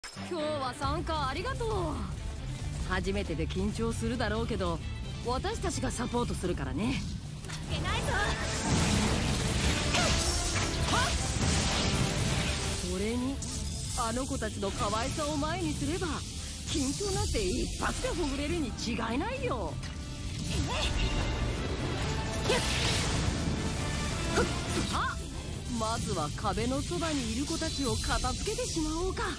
今日は参加ありがとう。初めてで緊張するだろうけど、私たちがサポートするからね。負けないぞ。それにあの子たちの可愛さを前にすれば緊張なんて一発でほぐれるに違いないよ。さあ、まずは壁のそばにいる子たちを片付けてしまおうか。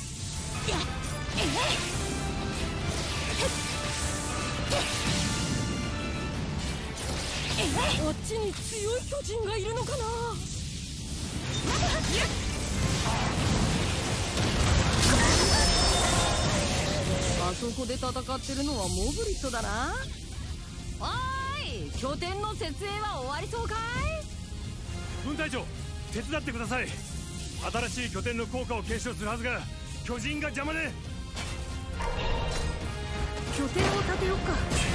こっちに強い巨人がいるのかな。あそこで戦ってるのはモグリットだな。おーい、拠点の設営は終わりそうかい。 分隊長、手伝ってください。新しい拠点の効果を検証するはずが巨人が邪魔で。 拠点を建てよっか。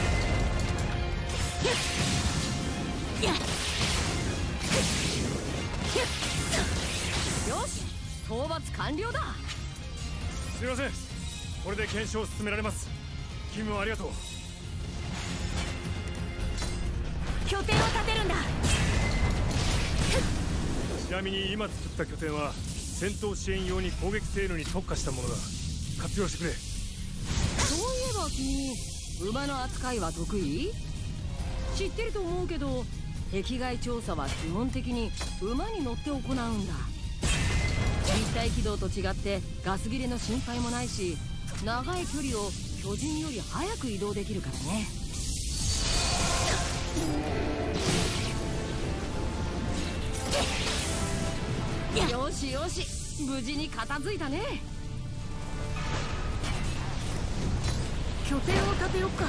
よし、討伐完了だ。 すみません、これで検証を進められます。勤務ありがとう。 拠点を建てるんだ。 ちなみに今作った拠点は戦闘支援用に攻撃性能に特化したものだ。活用してくれ。 そういえば君、馬の扱いは得意？知ってると思うけど、壁外調査は基本的に馬に乗って行うんだ。立体軌道と違ってガス切れの心配もないし、長い距離を巨人より早く移動できるからね。よしよし、無事に片付いたね。拠点を建てよっか。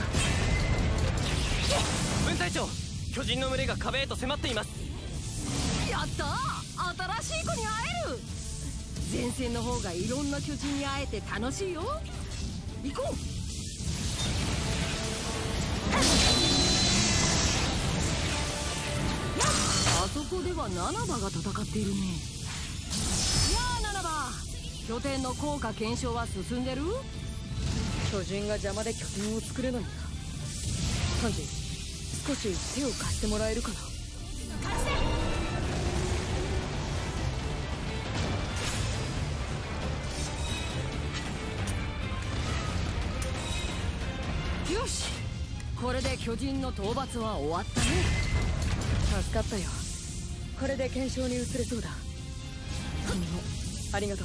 分隊長、巨人の群れが壁へと迫っています。 やったー、新しい子に会える。前線の方がいろんな巨人に会えて楽しいよ。行こう。あそこではナナバが戦っているね。やあナナバ、拠点の効果検証は進んでる？ 巨人が邪魔で拠点を作れないんだ。サンジ、少し手を貸してもらえるかな。 貸して。よし、これで巨人の討伐は終わったね。 助かったよ。これで検証に移れそうだ。君もありがとう。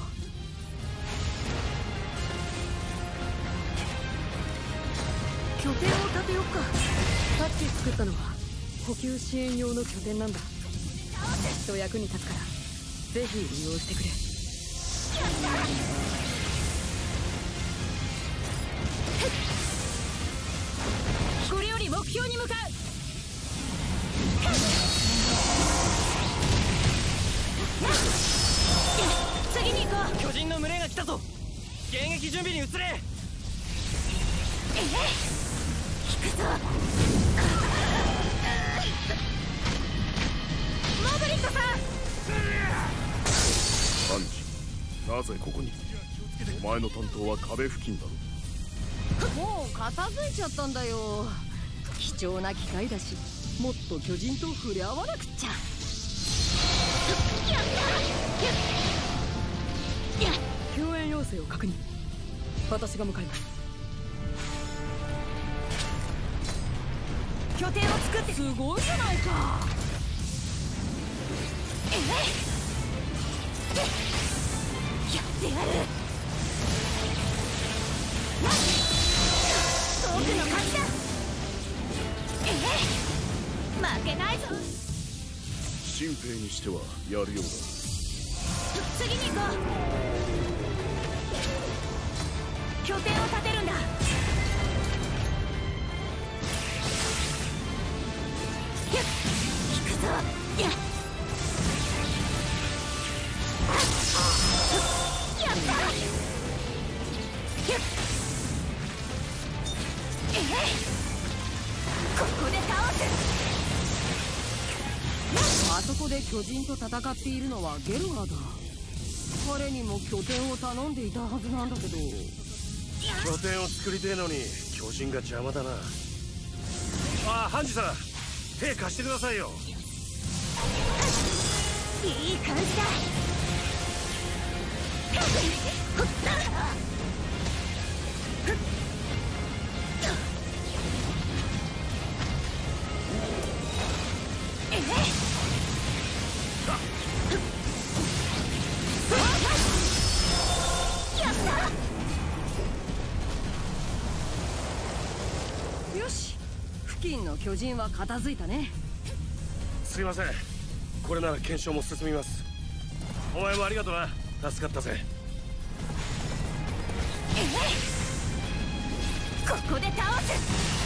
拠点を建てよっか。 さっき作ったのは補給支援用の拠点なんだ。きっと役に立つからぜひ利用してくれ。 これより目標に向かう。次に行こう。 巨人の群れが来たぞ。迎撃準備に移れ。 引くぞ。モグリットさん。 サンジ、なぜここに？お前の担当は壁付近だろ。 もう片付いちゃったんだよ。貴重な機会だし、もっと巨人と触れ合わなくっちゃ。 救援要請を確認。私が向かいます。 拠点を作って。すごいじゃないか。やってやる。僕の勝ちだ。負けないぞ。 新兵にしてはやるようだ。 次に行こう。拠点を建てるんだ。引くぞ。やった。ここで倒す。あそこで巨人と戦っているのはゲルガーだ。 彼にも拠点を頼んでいたはずなんだけど。 拠点を作りてえのに巨人が邪魔だな。ああ、ハンジさん、手貸してくださいよ。 いい感じだ。 よし、付近の巨人は片付いたね。 すいません、これなら検証も進みます。お前もありがとうな、助かったぜ。 ここで倒す。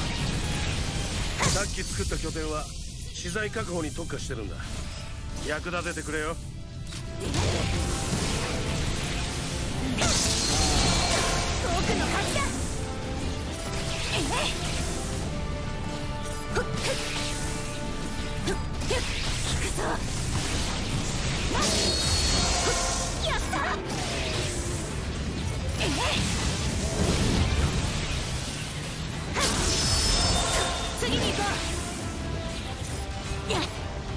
さっき作った拠点は資材確保に特化してるんだ。役立ててくれよ。 僕の勝ちだ。行くぞ。やった。次に行こう。やっ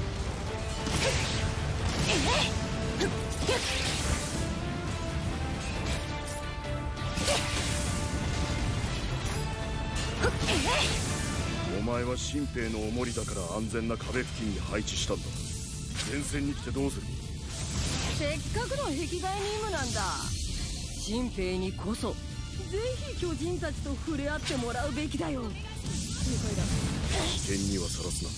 お前は新兵のおもりだから安全な壁付近に配置したんだ。前線に来てどうする。 せっかくの壁外任務なんだ。新兵にこそぜひ巨人たちと触れ合ってもらうべきだよ。了解だ。 危険にはさらすな。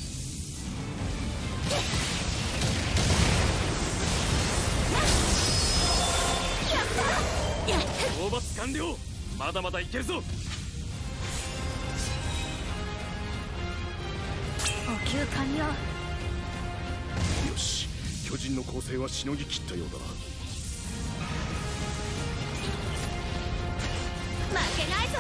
討伐完了。まだまだいけるぞ。 補給完了。 よし、巨人の攻勢はしのぎ切ったようだな。 負けないぞ。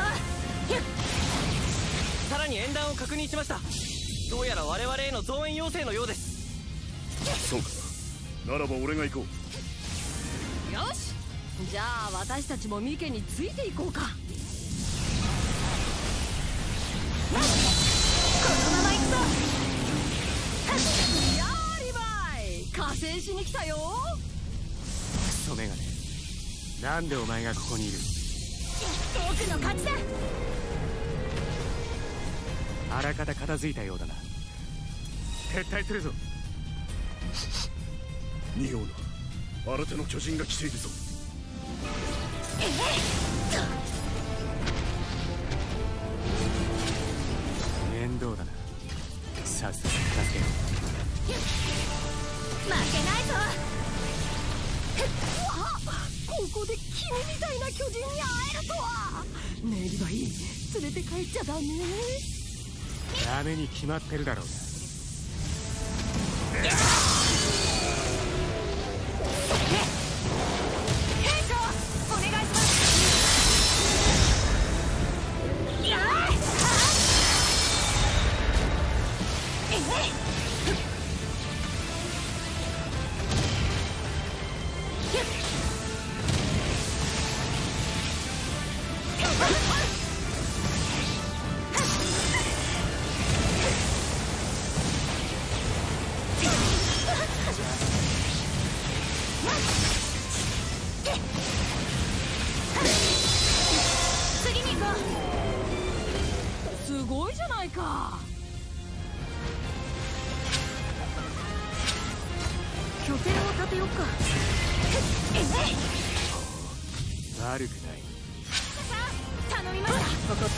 さらに演弾を確認しました。どうやら我々への増援要請のようです。 そうか、ならば俺が行こう。 よし、じゃあ私たちもミケについていこうか。 このまま行くぞ。 やーリヴァイ、加勢しに来たよ。 クソメガネ、なんでお前がここにいる。 僕の勝ちだ。 あらかた片付いたようだな。撤退するぞ。 匂うな、新手の巨人が来ているぞ。 面倒だな、さっさと片付けろ。 負けないぞ。 わあ、ここで君みたいな巨人に会えるとは。ねえリヴァイ、連れて帰っちゃダメ。 ダメに決まってるだろうが。 兵長、お願いします。やー次に行こう。 すごいじゃないか。 拠点を立てよっか。 悪くない。 頼みました。 分かった。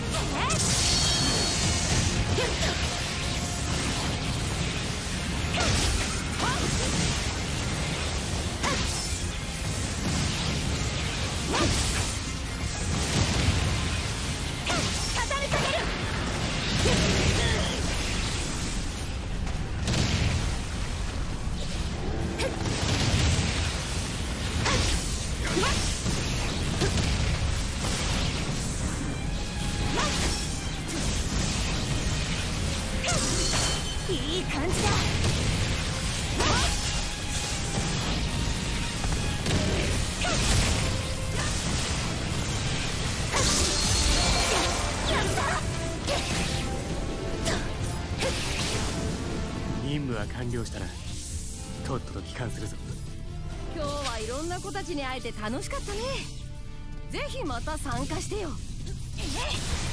固め下げる。いい感じだ。 任務は完了したな。とっとと帰還するぞ。 今日はいろんな子たちに会えて楽しかったね。ぜひまた参加してよ。 えっ